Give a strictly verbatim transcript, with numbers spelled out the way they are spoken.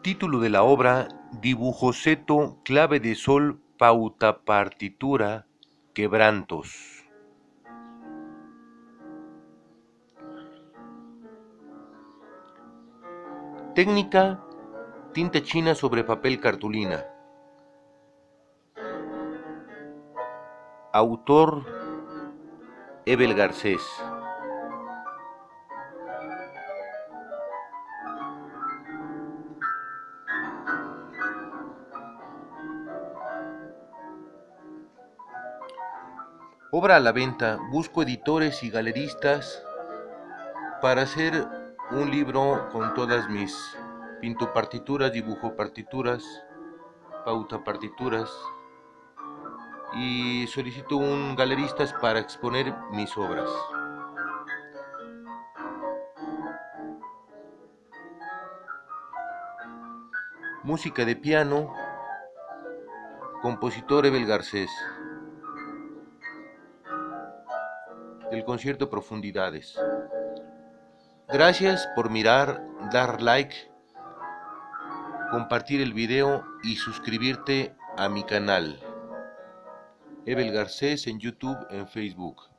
Título de la obra: Dibujoseto, clave de sol, pauta partitura, quebrantos. Técnica: tinta china sobre papel cartulina. Autor: Ebel Garcés. Obra a la venta. Busco editores y galeristas para hacer un libro con todas mis pinto partituras, dibujo partituras, pauta partituras, y solicito un galeristas para exponer mis obras. Música de piano, compositor Ebel Garcés. Del concierto Profundidades. Gracias por mirar, dar like, compartir el video y suscribirte a mi canal Ebel Garcés en YouTube, en Facebook.